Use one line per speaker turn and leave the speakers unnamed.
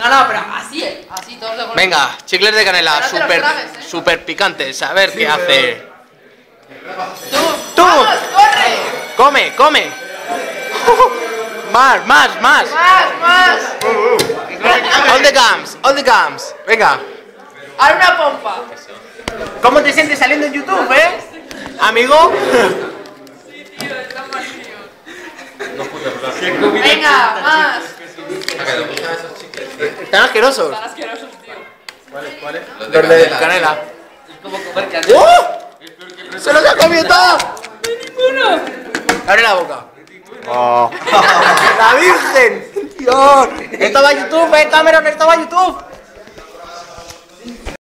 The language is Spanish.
No, pero así, así todos de golpe.
Venga, chicles de canela,
Pero no te los tragues,
super picantes. A ver qué hace.
¡Tú! ¡Vamos, corre!
¡Come! Más.
¡Más!
All the gums. Venga.
¡Haz una pompa!
¿Cómo te sientes saliendo en YouTube, amigo?
Sí, tío, está mal, tío. Venga, más.
Están asquerosos.
Están asquerosos, tío.
¿Cuáles?
Los de canela. ¡Se los ha comido todos!
¡Ninguno!
Abre la boca. ¡La Virgen! ¡Dios! Esto va a YouTube, Cameron, esto va a YouTube.